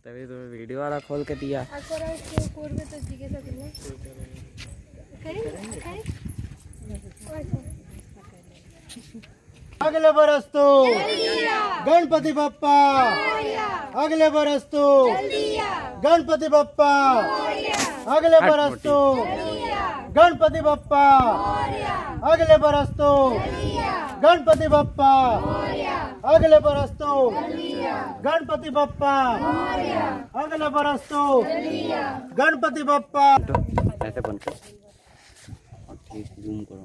तभी तो वीडियो वाला खोल के दिया। अगले बरस तो गणपति बप्पा, अगले बरस तो गणपति बप्पा, अगले बरस तो गणपति बप्पा, अगले बरस तो गणपति बप्पा, अगले बरस तो गणपति बप्पा, अगले बरस तो गणपति बप्पा। ऐसे बनते और ठीक जूम करो।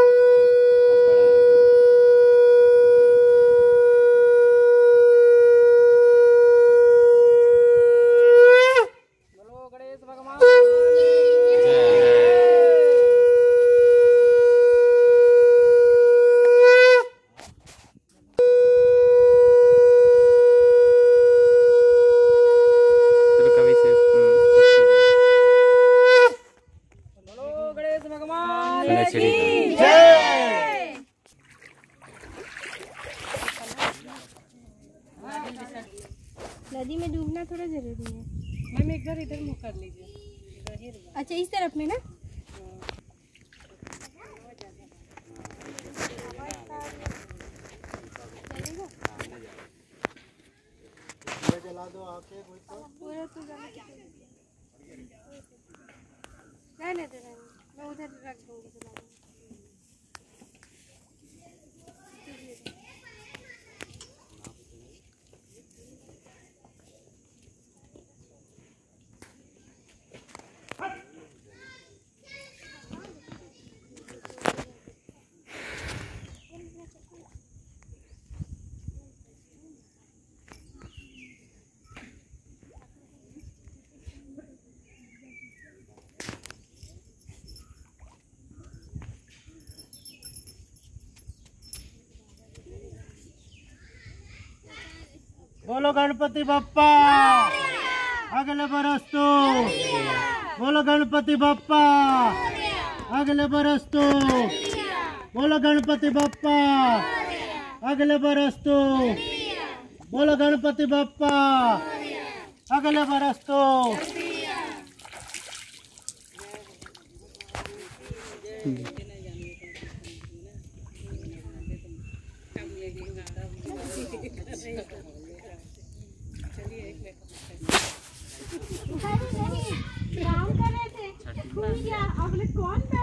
नदी में डूबना थोड़ा जरूरी है। मैम एक बार इधर मुँह कर लीजिए। अच्छा इस तरफ में ना। जला दो आके पूरा तो रहने दे, मैं उधर रख दूंगी। बोलो गणपति बप्पा, अगले बरस तो बोलो गणपति बप्पा, अगले बरस तो बोलो गणपति बप्पा, अगले बरस तो बोलो गणपति बप्पा, अगले बरस तो। काम कर रहे थे, कौन